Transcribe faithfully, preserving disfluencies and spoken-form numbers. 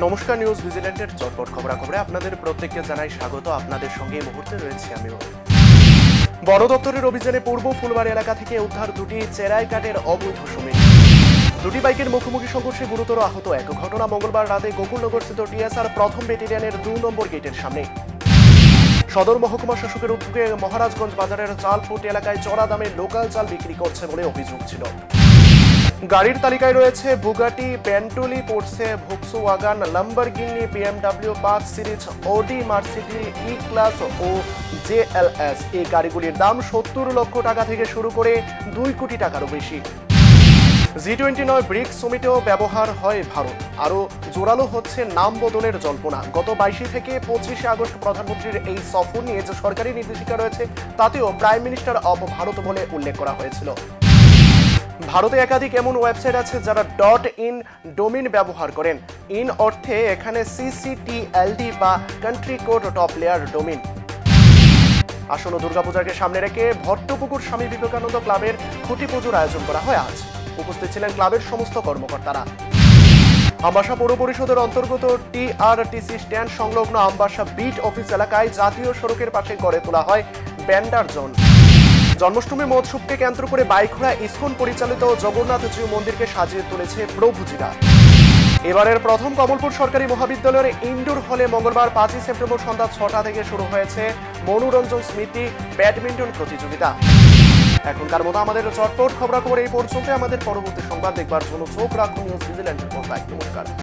নমস্কার, নিউজ ভিজিল্যান্টের চটপট খবরাখবরে আপনাদের প্রত্যেককে জানাই স্বাগত। আপনাদের সঙ্গে এই মুহূর্তে রয়েছে আমিও। বন দপ্তরের অভিযানে পূর্ব ফুলবাড়ি এলাকা থেকে উদ্ধার দুটি চেরাই কাঠের অবৈধ শ্রমিক। দুটি বাইকের মুখোমুখি সংঘর্ষে গুরুতর আহত এক। ঘটনা মঙ্গলবার রাতে গোকুলনগর স্থিত টিএসআর প্রথম ব্যাটালিয়নের দুই নম্বর গেটের সামনে। সদর মহকুমা শাসকের উদ্যোগে মহারাজগঞ্জ বাজারের চালফুট এলাকায় চড়া দামে লোকাল চাল বিক্রি করছে বলে অভিযোগ ছিল। গাড়ির তালিকায় রয়েছে Bugatti, Bentley, Porsche, Volkswagen, Lamborghini, BMW পাঁচ series, Audi, Mercedes E class ও জেএলএস। এই গাড়িগুলির দাম সত্তর লক্ষ টাকা থেকে শুরু করে দুই কোটি টাকারও বেশি। জি টোয়েন্টি নয় ব্রিক্স সমিটেও ব্যবহার হয় ভারত। আরও জোরালো হচ্ছে নাম বদলের জল্পনা। গত বাইশে থেকে পঁচিশে আগস্ট প্রধানমন্ত্রীর এই সফর নিয়ে যে সরকারি নির্দেশিকা রয়েছে তাতেও প্রাইম মিনিস্টার অব ভারত বলে উল্লেখ করা হয়েছিল। ভারতে একাধিক এমন ওয়েবসাইট আছে যারা ডট ইন ডোমিন ব্যবহার করেন। ইন অর্থে এখানে সিসিটিএলডি বা country code top layer domain. আসন্ন দুর্গাপূজাকে সামনে রেখে ভট্টপুকুর স্বামী বিবেকানন্দ ক্লাবের খুঁটি পুজোর আয়োজন করা হয় আজ। উপস্থিত ছিলেন ক্লাবের সমস্ত কর্মকর্তারা। আমবাসা পৌর পরিষদের অন্তর্গত টিআরটিসি স্ট্যান্ড সংলগ্ন আমবাসা বিট অফিস এলাকায় জাতীয় সড়কের পাশে গড়ে তোলা হয় ব্যান্ডার জোন। জন্মাষ্টমী মহোৎসবকে কেন্দ্র করে বাইখোড়া ইসকন পরিচালিত জগন্নাথ জিউ মন্দিরকে সাজিয়ে তুলেছে প্রভুজিরা। এবারের প্রথম কমলপুর সরকারি মহাবিদ্যালয়ের ইনডোর হলে মঙ্গলবার পাঁচই সেপ্টেম্বর সন্ধ্যা ছটা থেকে শুরু হয়েছে মনোরঞ্জন স্মৃতি ব্যাডমিন্টন প্রতিযোগিতা। এখনকার মতো আমাদের চটপট খবরাখবর এই পর্যন্ত। আমাদের পরবর্তী সংবাদ দেখবার জন্য চোখ রাখুন নিউজ ভিজিল্যান্টের পর্দায়। নমস্কার।